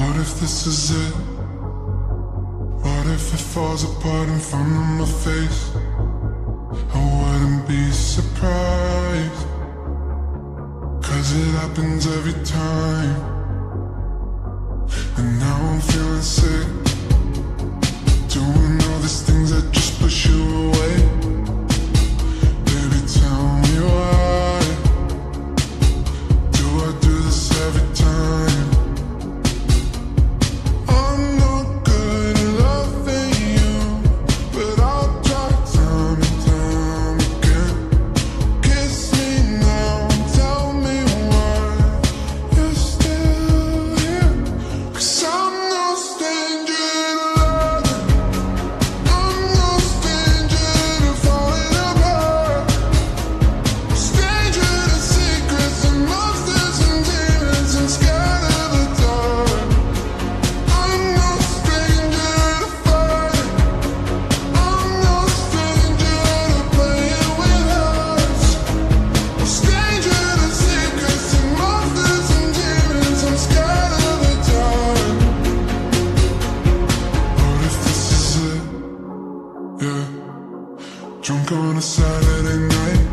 What if this is it? What if it falls apart in front of my face? I wouldn't be surprised, 'cause it happens every time. And now I'm feeling sick, doing all these things that just push you away. Baby, tell me why do I do this every time? I'm not good at loving you, but I'll try time and time again. Kiss me now, tell me why you're still here. 'Cause I'm no stranger to loving, I'm no stranger to falling apart, stranger to secrets and monsters and demons and scared of the dark. I'm no stranger to fighting, I'm no stranger to playing with hearts, I'm stranger to secrets and monsters and demons, I'm scared of the dark. What if this is it? Yeah. Drunk on a Saturday night,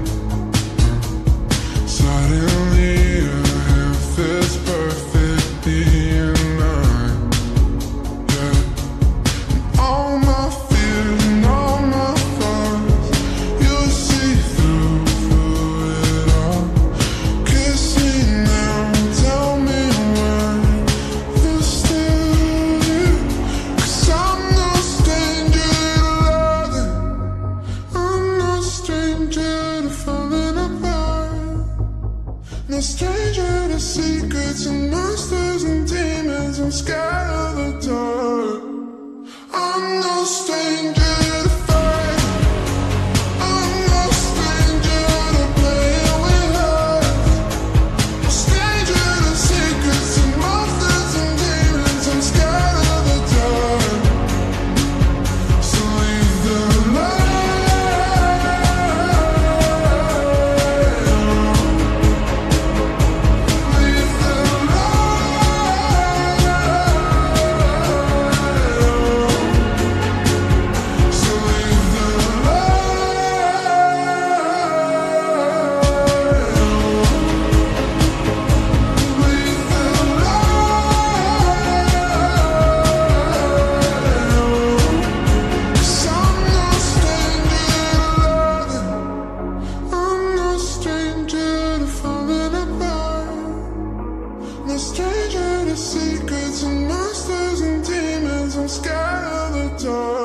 suddenly your hand fits perfectly in mine. Yeah. All my fears and all my flaws, you see through it all. Kiss me now, tell me why you're still here. 'Cause I'm no stranger to loving, I'm no stranger to falling apart, no stranger to secrets and monsters and demons, I'm scared of the dark. I'm no stranger to fighting, I'm no stranger to playing with hearts, I'm stranger to secrets and monsters and demons, I'm scared of the dark. So leave the light on, leave the light on. So leave the no stranger to secrets and monsters and demons, I'm scared of the dark.